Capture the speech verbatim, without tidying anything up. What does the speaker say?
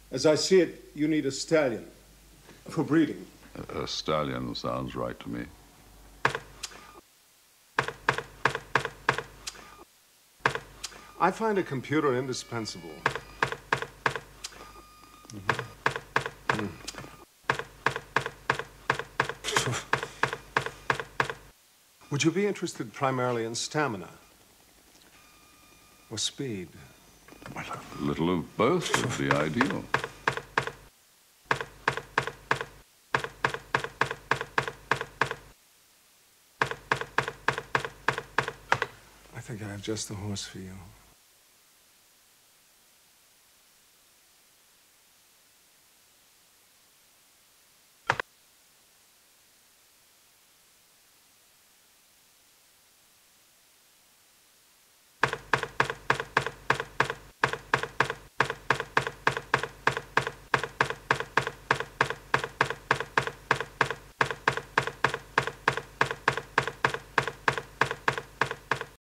As I see it, you need a stallion for breeding. A, a stallion sounds right to me. I find a computer indispensable. Mm-hmm. Mm. Would you be interested primarily in stamina or speed? Well, a little of both would be ideal. I think I have just the horse for you.